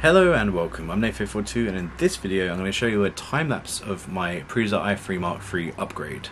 Hello and welcome, I'm Nate542 and in this video I'm going to show you a time-lapse of my Prusa i3 Mark III upgrade.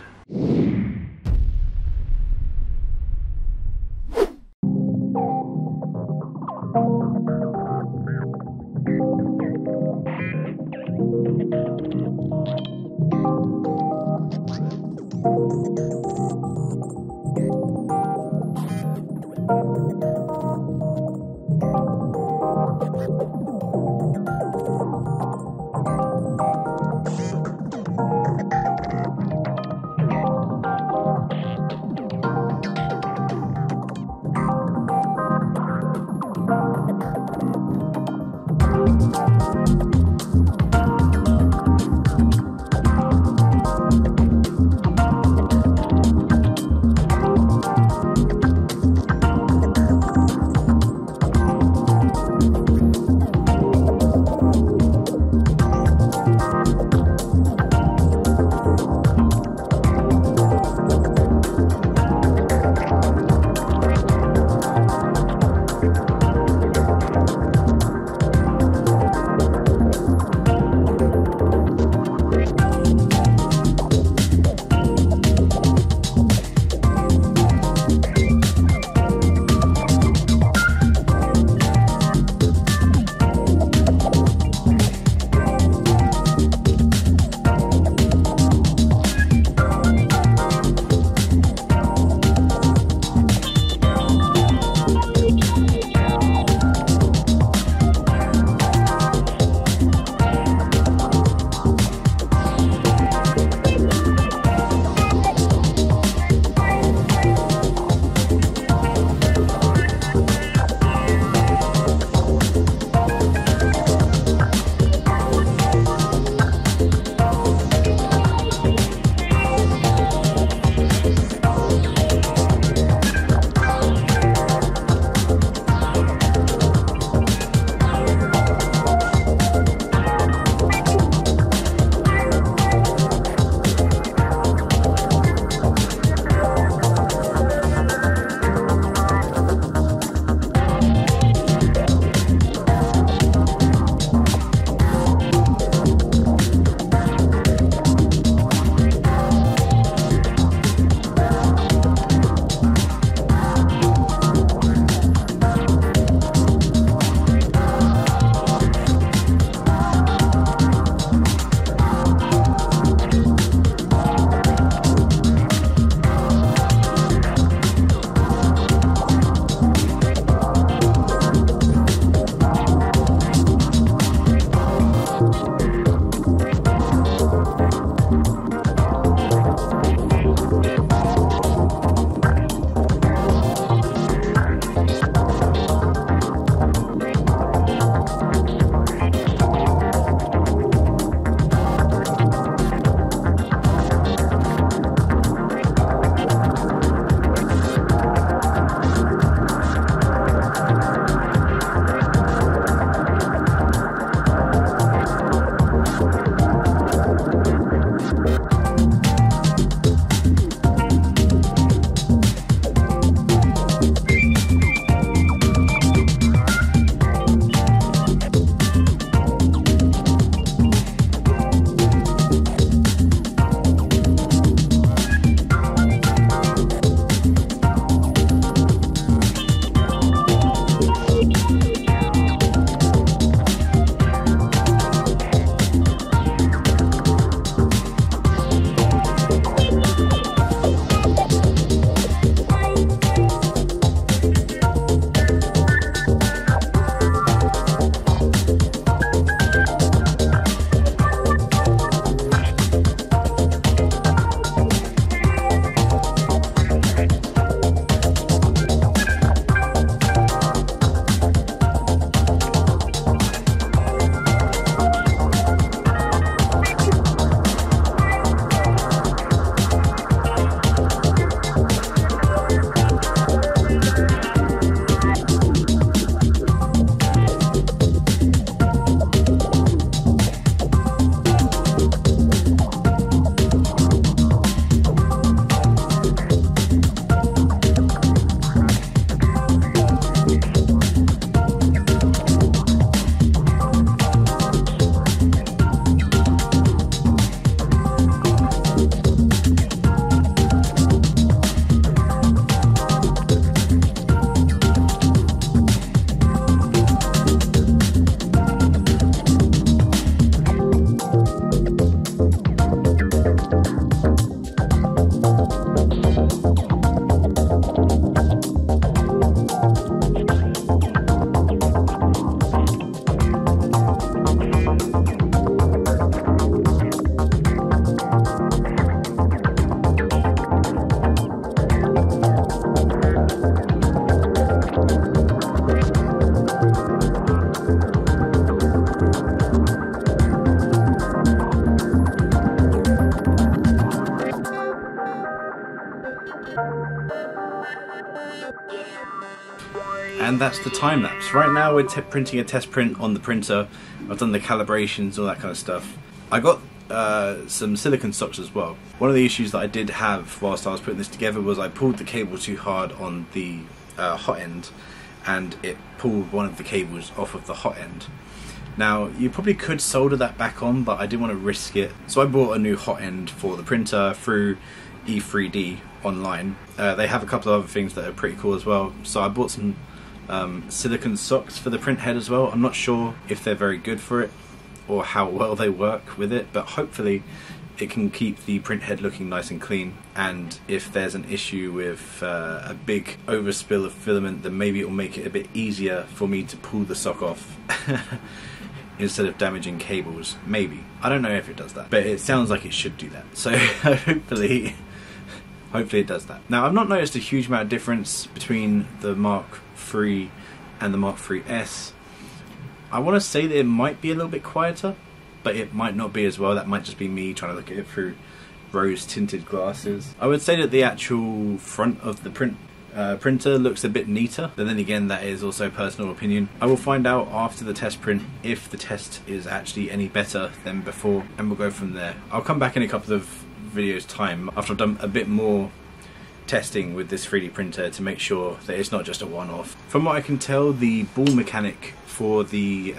and that's the time lapse. Right now we're printing a test print on the printer. I've done the calibrations, all that kind of stuff. I got some silicone socks as well. One of the issues that I did have whilst I was putting this together was I pulled the cable too hard on the hot end, and it pulled one of the cables off of the hot end. Now you probably could solder that back on, but I didn't want to risk it, so I bought a new hot end for the printer through E3D online. They have a couple of other things that are pretty cool as well, so I bought some silicone socks for the print head as well. I'm not sure if they're very good for it or how well they work with it, but hopefully it can keep the print head looking nice and clean, and if there's an issue with a big overspill of filament, then maybe it will make it a bit easier for me to pull the sock off instead of damaging cables. Maybe. I don't know if it does that, but it sounds like it should do that, so hopefully it does that. Now, I've not noticed a huge amount of difference between the Mark III and the Mark III's. I want to say that it might be a little bit quieter, but it might not be as well. That might just be me trying to look at it through rose tinted glasses. I would say that the actual front of the printer looks a bit neater, but then again, that is also personal opinion. I will find out after the test print if the test is actually any better than before, and we'll go from there. I'll come back in a couple of videos time after I've done a bit more testing with this 3D printer to make sure that it's not just a one-off. From what I can tell, the ball mechanic for the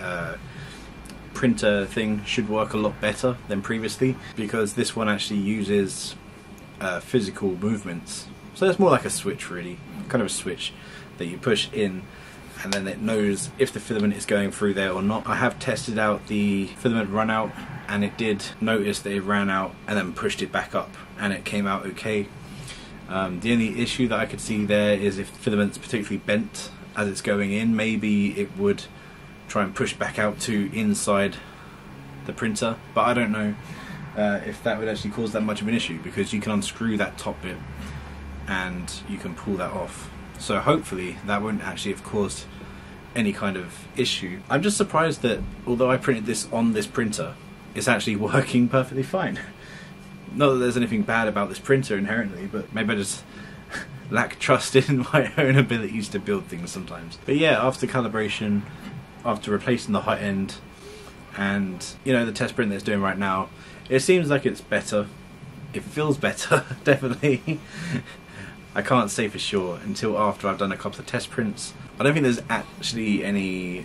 printer thing should work a lot better than previously, because this one actually uses physical movements. So it's more like a switch, really, kind of a switch that you push in, and then it knows if the filament is going through there or not. I have tested out the filament run out, and it did notice that it ran out and then pushed it back up, and it came out okay. The only issue that I could see there is if the filament's particularly bent as it's going in, maybe it would try and push back out to inside the printer, but I don't know if that would actually cause that much of an issue, because you can unscrew that top bit and you can pull that off. So hopefully that won't actually have caused any kind of issue. I'm just surprised that although I printed this on this printer, it's actually working perfectly fine. Not that there's anything bad about this printer inherently, but maybe I just lack trust in my own abilities to build things sometimes. But yeah, after calibration, after replacing the hot end, and you know, the test print that it's doing right now, it seems like it's better. It feels better, definitely. I can't say for sure until after I've done a couple of test prints. I don't think there's actually any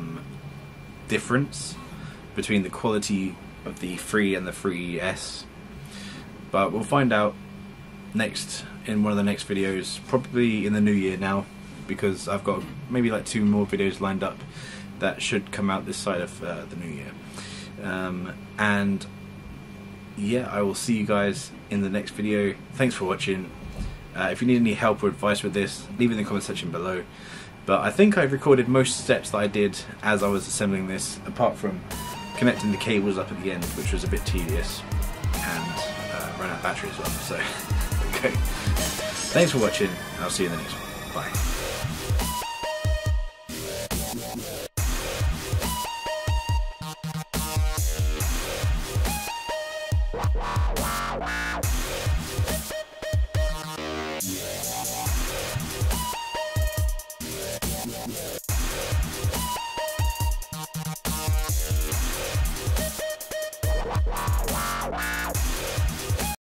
difference between the quality of the 3 and the 3S, but we'll find out next in one of the next videos, probably in the new year now, because I've got maybe like 2 more videos lined up that should come out this side of the new year. And yeah, I will see you guys in the next video. Thanks for watching. If you need any help or advice with this, leave it in the comment section below. But I think I've recorded most steps that I did as I was assembling this, apart from connecting the cables up at the end, which was a bit tedious, and ran out of battery as well. So, okay. Thanks for watching. I'll see you in the next one. Bye.